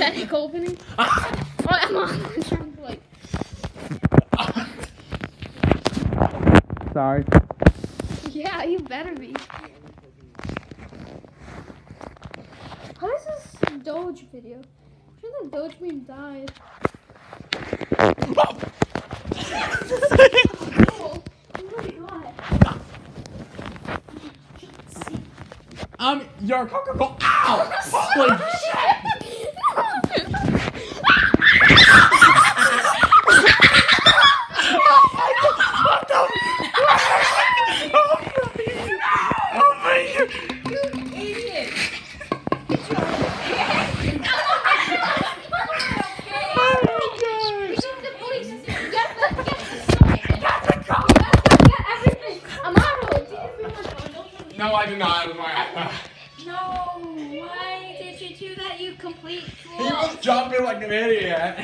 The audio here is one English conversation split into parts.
pathetic opening. I'm on. I'm trying to like. Sorry. Yeah, you better be. How is this Doge video? I'm sure the Doge meme died. Oh my god. Your Coca-Cola. Ow! Holy shit! No, I did not. No, why did you do that, you complete fool? He was jumping like an idiot.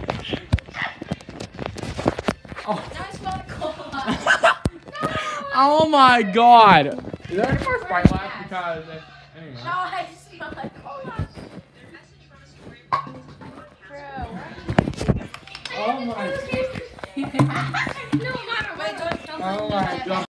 Now I smell the cola. No! Oh my god. Is there any more Sprite left? Because, anyway. No, I smell like cola. Oh my. No, Mama, wait, don't tell me. Oh my god.